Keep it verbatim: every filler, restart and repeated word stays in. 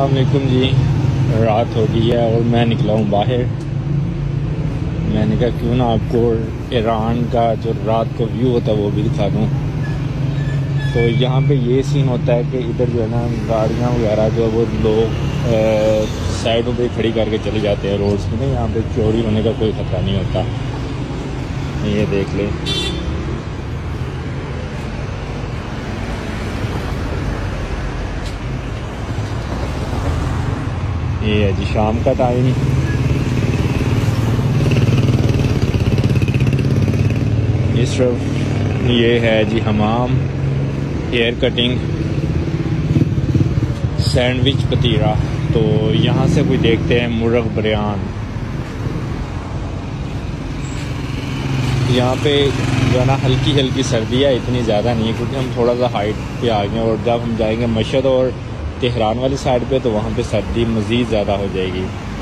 अस्सलाम वालेकुम जी। रात हो गई है और मैं निकला हूँ बाहर। मैंने कहा क्यों ना आपको ईरान का जो रात को व्यू होता है वो भी दिखा दूँ। तो यहाँ पे ये सीन होता है कि इधर जो है ना गाड़ियाँ वगैरह जो वो लोग साइडों पे खड़ी करके चले जाते हैं रोड्स में। यहाँ पे चोरी होने का कोई खतरा नहीं होता। ये देख ले, ये है जी शाम का टाइम। इस तरफ ये है जी हमाम, हेयर कटिंग, सैंडविच पतीरा। तो यहाँ से कोई देखते हैं मुर्ग बरियान। यहाँ पे जो है ना हल्की हल्की सर्दी है, इतनी ज़्यादा नहीं है क्योंकि हम थोड़ा सा हाइट पे आ गए। और जब हम जाएंगे मशहद और तेहरान वाली साइड पे तो वहाँ पे सर्दी मज़ीद ज़्यादा हो जाएगी।